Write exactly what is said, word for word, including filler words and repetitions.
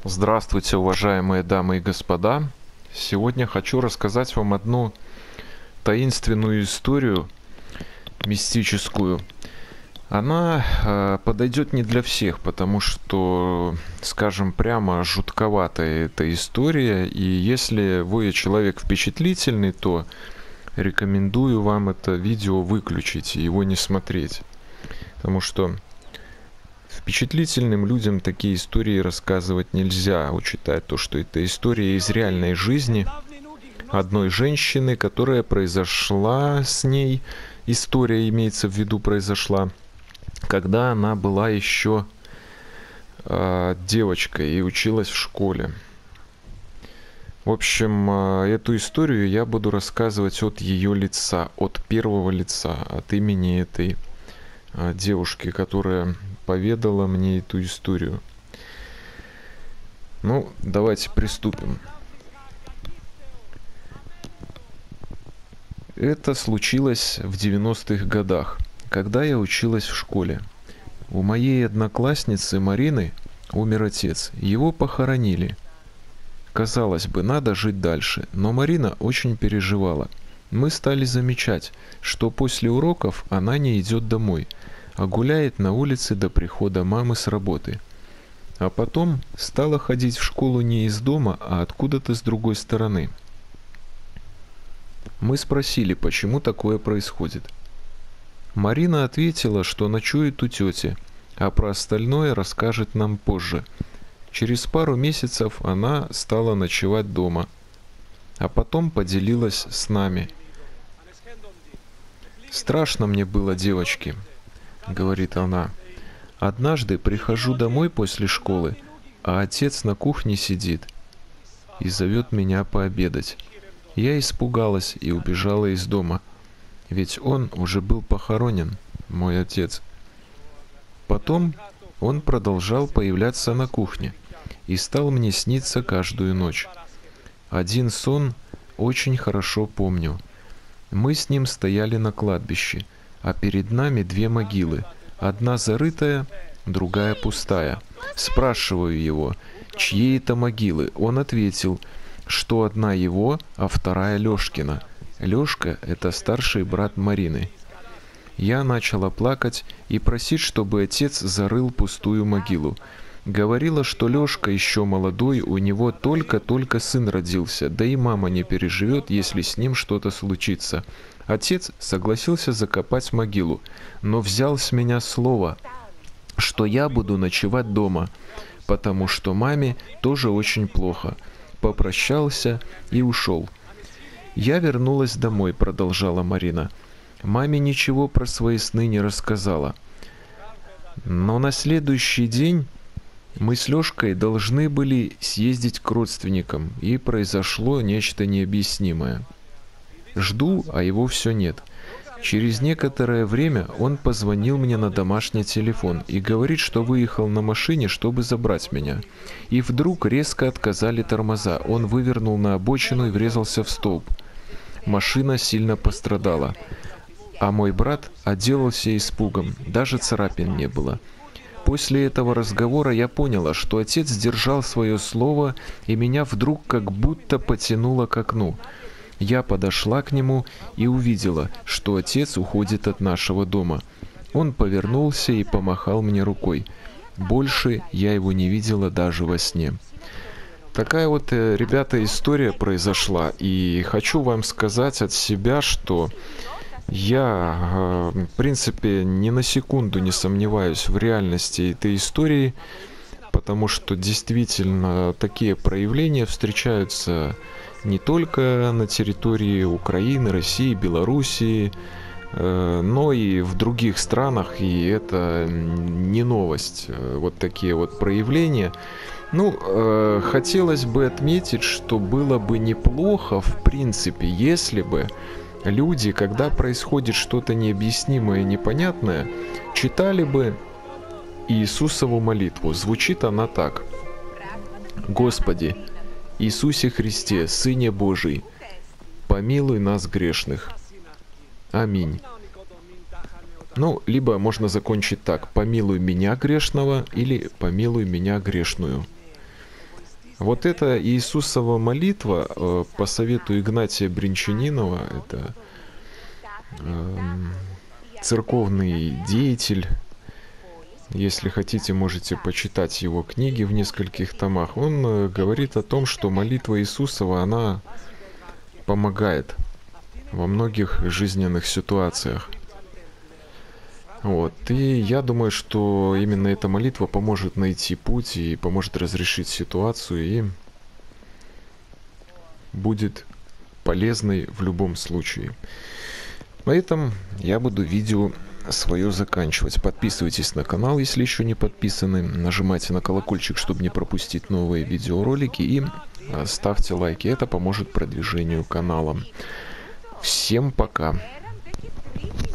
Здравствуйте, уважаемые дамы и господа! Сегодня хочу рассказать вам одну таинственную историю, мистическую. Она э, подойдет не для всех, потому что, скажем прямо, жутковатая эта история. И если вы человек впечатлительный, то рекомендую вам это видео выключить и его не смотреть. Потому что впечатлительным людям такие истории рассказывать нельзя, учитая то, что это история из реальной жизни одной женщины, которая произошла с ней, история имеется в виду произошла, когда она была еще э, девочкой и училась в школе. В общем, э, эту историю я буду рассказывать от ее лица, от первого лица, от имени этой э, девушки, которая поведала мне эту историю. Ну, давайте приступим. Это случилось в девяностых годах, когда я училась в школе. У моей одноклассницы Марины умер отец, его похоронили. Казалось бы, надо жить дальше, но Марина очень переживала. Мы стали замечать, что после уроков она не идет домой, а гуляет на улице до прихода мамы с работы. А потом стала ходить в школу не из дома, а откуда-то с другой стороны. Мы спросили, почему такое происходит. Марина ответила, что ночует у тети, а про остальное расскажет нам позже. Через пару месяцев она стала ночевать дома, а потом поделилась с нами. «Страшно мне было, девочки», — говорит она. «Однажды прихожу домой после школы, а отец на кухне сидит и зовет меня пообедать. Я испугалась и убежала из дома, ведь он уже был похоронен, мой отец. Потом он продолжал появляться на кухне и стал мне сниться каждую ночь. Один сон очень хорошо помню. Мы с ним стояли на кладбище, а перед нами две могилы, одна зарытая, другая пустая. Спрашиваю его, чьи это могилы. Он ответил, что одна его, а вторая Лёшкина. Лёшка — это старший брат Марины. Я начала плакать и просить, чтобы отец зарыл пустую могилу. Говорила, что Лёшка еще молодой, у него только-только сын родился, да и мама не переживет, если с ним что-то случится. Отец согласился закопать могилу, но взял с меня слово, что я буду ночевать дома, потому что маме тоже очень плохо. Попрощался и ушел. Я вернулась домой, продолжала Марина. Маме ничего про свои сны не рассказала. Но на следующий день мы с Лёшкой должны были съездить к родственникам, и произошло нечто необъяснимое. Жду, а его все нет. Через некоторое время он позвонил мне на домашний телефон и говорит, что выехал на машине, чтобы забрать меня. И вдруг резко отказали тормоза. Он вывернул на обочину и врезался в столб. Машина сильно пострадала. А мой брат отделался испугом. Даже царапин не было. После этого разговора я поняла, что отец сдержал свое слово, и меня вдруг как будто потянуло к окну. Я подошла к нему и увидела, что отец уходит от нашего дома. Он повернулся и помахал мне рукой. Больше я его не видела даже во сне. Такая вот, ребята, история произошла. И хочу вам сказать от себя, что я, в принципе, ни на секунду не сомневаюсь в реальности этой истории, потому что действительно такие проявления встречаются не только на территории Украины, России, Белоруссии, но и в других странах, и это не новость, вот такие вот проявления. Ну, хотелось бы отметить, что было бы неплохо, в принципе, если бы люди, когда происходит что-то необъяснимое, непонятное, читали бы Иисусову молитву. Звучит она так: «Господи, Иисусе Христе, Сыне Божий, помилуй нас грешных. Аминь». Ну, либо можно закончить так: «Помилуй меня грешного» или «Помилуй меня грешную». Вот эта Иисусова молитва, э, по совету Игнатия Бринчанинова, это эм, церковный деятель. Если хотите, можете почитать его книги в нескольких томах. Он э, говорит о том, что молитва Иисусова, она помогает во многих жизненных ситуациях. Вот. И я думаю, что именно эта молитва поможет найти путь и поможет разрешить ситуацию и будет полезной в любом случае. На этом я буду видео свое заканчивать. Подписывайтесь на канал, если еще не подписаны. Нажимайте на колокольчик, чтобы не пропустить новые видеоролики. И ставьте лайки. Это поможет продвижению канала. Всем пока!